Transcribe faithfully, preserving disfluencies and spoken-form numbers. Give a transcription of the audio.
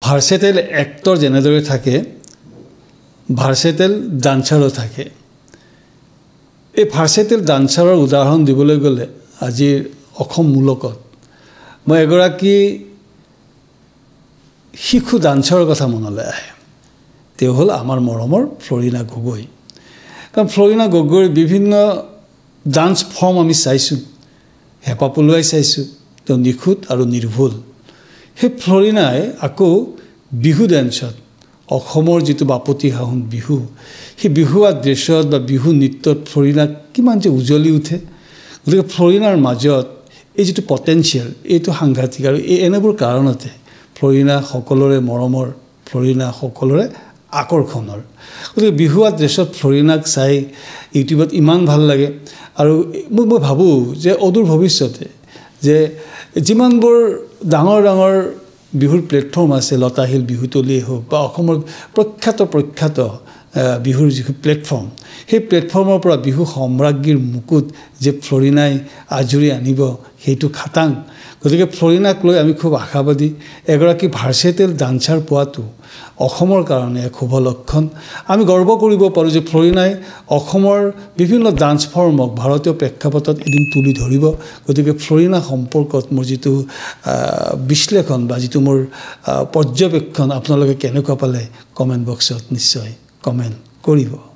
versatile actor যেনেদৰে থাকে versatile ডান্সাৰো থাকে এই ভাৰ্চেটাইল ডান্সাৰৰ উদাহৰণ দিবলৈ গ'লে আজিৰ অসম মূলকত মই এগৰাকী শিশু ডান্সাৰৰ কথা মনলৈ আহে তেওঁ হ'ল আমাৰ মৰমৰ ফ্লৰিনা গগৈ কাৰণ ফ্লৰিনা গগৈৰ বিভিন্ন ডান্স ফৰ্ম আমি চাইছোঁ হেপা পলুৱাই চাইছোঁ তেওঁ নিখুঁত আৰু নিৰ্ভুল সেই ফ্লৰিনাই আকৌ বিহু ডান্সত অসমৰ যিটো বাপতি সাহোন বিহু সেই বিহুৱা দৃশ্যত বা বিহু নৃত্যত ফ্লৰিনা কিমান যে উজ্বলি উঠে গতিকে ফ্লৰিনাৰ মাজত এই যিটো পটেনচিয়েল এইটো সাংঘাতিক আৰু এই এনেবোৰ কাৰণতে ফ্লৰিনা সকলোৰে মৰমৰ ফ্লৰিনা সকলোৰে আকৰ্ষণৰ গতিকে বিহুৱা দৃশ্যত ফ্লৰিনাক চাই ইউটিউবত ইমান ভাল লাগে আৰু মই মই ভাবোঁ যে অদূৰ ভৱিষ্যতে যে যিমানবোৰ ডাঙৰ ডাঙৰ বিহুৰ প্লেটফৰ্ম আছে লতাশিল বিহুতলীয়ে হওক বা অসমৰ প্ৰখ্যাত প্ৰখ্যাত বিহুৰ যিটো প্লেটফৰ্ম সেই প্লেটফৰ্মৰ পৰা বিহু সম্ৰাজ্ঞীৰ মুকুট যে ফ্লৰিনাই আজৰি আনিব সেইটো খাটাং গতিকে ফ্লৰিনাক লৈ আমি খুব আশাবাদী এগৰাকী ভাৰ্চেটাইল ডান্সাৰ পোৱাটো অসমৰ কাৰণে এক শুভ লক্ষণ আমি গৰ্ব কৰিব পাৰোঁ যে ফ্লৰিনাই অসমৰ বিভিন্ন ডান্স ফৰ্মক ভাৰতীয় প্ৰেক্ষাপটত এদিন তুলি ধৰিব গতিকে ফ্লৰিনা সম্পৰ্কত মোৰ যিটো বিশ্লেষণ বা যিটো মোৰ পৰ্যবেক্ষণ আপোনালোকে কেনেকুৱা পালে কমেণ্ট বক্সত নিশ্চয় কমেণ্ট কৰিব